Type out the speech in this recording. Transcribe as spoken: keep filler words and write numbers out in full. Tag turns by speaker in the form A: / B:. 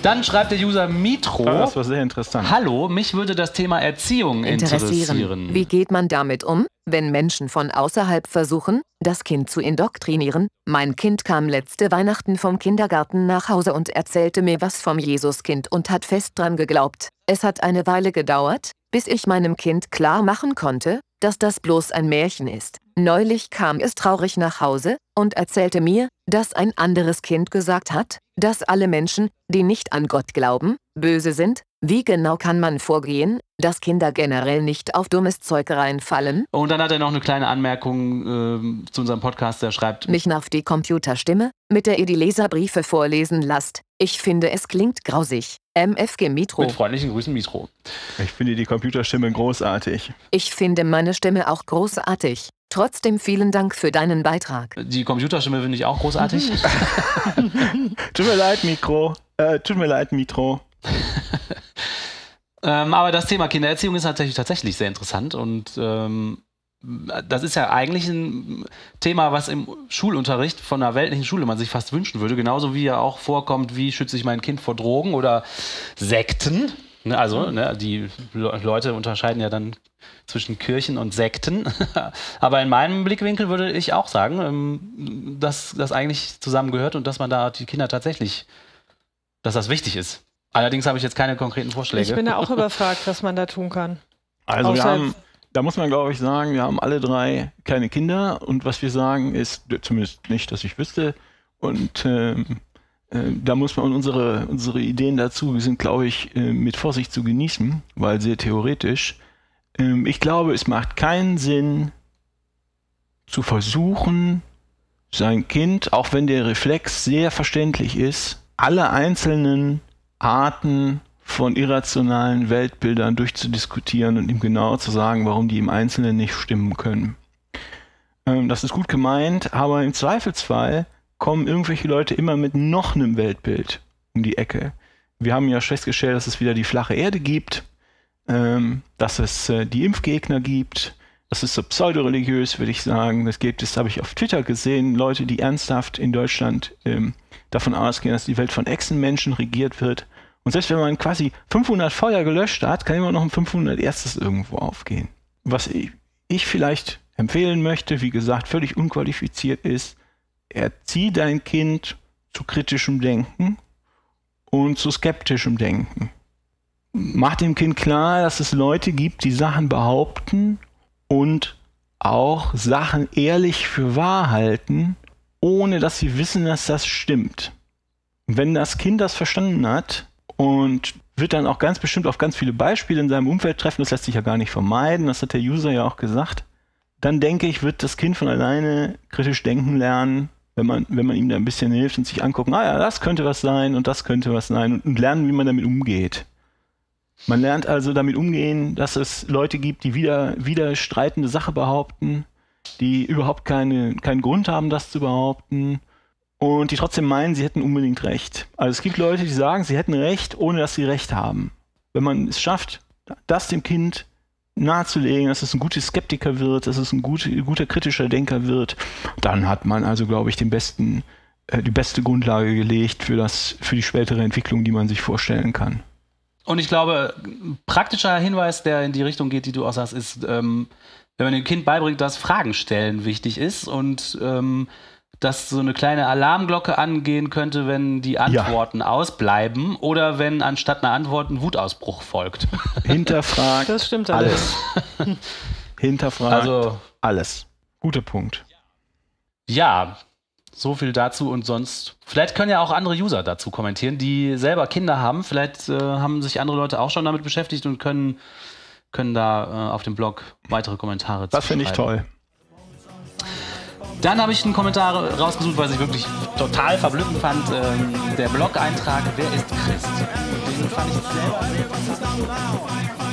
A: Dann schreibt der User Mitro.
B: Ah, das war sehr interessant.
A: Hallo, mich würde das Thema Erziehung interessieren.
C: interessieren. Wie geht man damit um, wenn Menschen von außerhalb versuchen, das Kind zu indoktrinieren? Mein Kind kam letzte Weihnachten vom Kindergarten nach Hause und erzählte mir was vom Jesuskind und hat fest dran geglaubt. Es hat eine Weile gedauert, bis ich meinem Kind klar machen konnte, dass das bloß ein Märchen ist. Neulich kam es traurig nach Hause und erzählte mir, dass ein anderes Kind gesagt hat, dass alle Menschen, die nicht an Gott glauben, böse sind. Wie genau kann man vorgehen, dass Kinder generell nicht auf dummes Zeug reinfallen?
A: Und dann hat er noch eine kleine Anmerkung äh, zu unserem Podcast, der schreibt:
C: Mich nervt die Computerstimme, mit der ihr die Leserbriefe vorlesen lasst. Ich finde, es klingt grausig. M F G Mitro.
A: Mit freundlichen Grüßen, Mitro.
B: Ich finde die Computerstimme großartig.
C: Ich finde meine Stimme auch großartig. Trotzdem vielen Dank für deinen Beitrag.
A: Die Computerstimme finde ich auch großartig.
B: Tut mir leid, Mikro. Äh, tut mir leid, Mitro.
A: ähm, aber das Thema Kindererziehung ist natürlich tatsächlich sehr interessant und ähm, das ist ja eigentlich ein Thema, was im Schulunterricht von einer weltlichen Schule man sich fast wünschen würde, genauso wie ja auch vorkommt, wie schütze ich mein Kind vor Drogen oder Sekten. Ne, also ne, die Le- Leute unterscheiden ja dann zwischen Kirchen und Sekten. Aber in meinem Blickwinkel würde ich auch sagen, ähm, dass das eigentlich zusammengehört und dass man da die Kinder tatsächlich, dass das wichtig ist. Allerdings habe ich jetzt keine konkreten Vorschläge.
D: Ich bin da auch überfragt, was man da tun kann.
B: Also wir
D: Außer-
B: haben, da muss man glaube ich sagen, wir haben alle drei kleine Kinder und was wir sagen ist, zumindest nicht, dass ich wüsste, und ähm, äh, da muss man unsere, unsere Ideen dazu sind, glaube ich, äh, mit Vorsicht zu genießen, weil sehr theoretisch. Ähm, ich glaube, es macht keinen Sinn zu versuchen, sein Kind, auch wenn der Reflex sehr verständlich ist, alle einzelnen Arten von irrationalen Weltbildern durchzudiskutieren und ihm genau zu sagen, warum die im Einzelnen nicht stimmen können. Ähm, das ist gut gemeint, aber im Zweifelsfall kommen irgendwelche Leute immer mit noch einem Weltbild um die Ecke. Wir haben ja festgestellt, dass es wieder die flache Erde gibt, ähm, dass es äh, die Impfgegner gibt. Das ist so pseudoreligiös, würde ich sagen. Das gibt es, habe ich auf Twitter gesehen, Leute, die ernsthaft in Deutschland ähm, davon ausgehen, dass die Welt von Echsenmenschen regiert wird. Und selbst wenn man quasi fünfhundert Feuer gelöscht hat, kann immer noch ein fünfhundert erstes irgendwo aufgehen. Was ich, ich vielleicht empfehlen möchte, wie gesagt, völlig unqualifiziert ist, erzieh dein Kind zu kritischem Denken und zu skeptischem Denken. Mach dem Kind klar, dass es Leute gibt, die Sachen behaupten und auch Sachen ehrlich für wahr halten, ohne dass sie wissen, dass das stimmt. Und wenn das Kind das verstanden hat und wird dann auch ganz bestimmt auf ganz viele Beispiele in seinem Umfeld treffen, das lässt sich ja gar nicht vermeiden, das hat der User ja auch gesagt, dann denke ich, wird das Kind von alleine kritisch denken lernen, wenn man, wenn man ihm da ein bisschen hilft und sich angucken, ah ja, das könnte was sein und das könnte was sein und, und lernen, wie man damit umgeht. Man lernt also damit umgehen, dass es Leute gibt, die wieder, widerstreitende Sache behaupten, die überhaupt keine, keinen Grund haben, das zu behaupten und die trotzdem meinen, sie hätten unbedingt recht. Also es gibt Leute, die sagen, sie hätten recht, ohne dass sie recht haben. Wenn man es schafft, das dem Kind nahezulegen, dass es ein guter Skeptiker wird, dass es ein guter, guter kritischer Denker wird, dann hat man also, glaube ich, den besten, äh, die beste Grundlage gelegt für, das, für die spätere Entwicklung, die man sich vorstellen kann.
A: Und ich glaube, ein praktischer Hinweis, der in die Richtung geht, die du auch sagst, ist, ähm, wenn man dem Kind beibringt, dass Fragen stellen wichtig ist und ähm, dass so eine kleine Alarmglocke angehen könnte, wenn die Antworten ja. ausbleiben oder wenn anstatt einer Antwort ein Wutausbruch folgt.
B: Hinterfragt
D: das stimmt
B: alles.
D: alles.
B: Hinterfragt
A: also,
B: alles. Guter Punkt.
A: Ja, so viel dazu und sonst. Vielleicht können ja auch andere User dazu kommentieren, die selber Kinder haben. Vielleicht äh, haben sich andere Leute auch schon damit beschäftigt und können, können da äh, auf dem Blog weitere Kommentare zu
B: Das finde ich toll.
A: Dann habe ich einen Kommentar rausgesucht, was ich wirklich total verblüffend fand. Ähm, der Blog-Eintrag, wer ist Christ? Und den fand ich selber sehr interessant.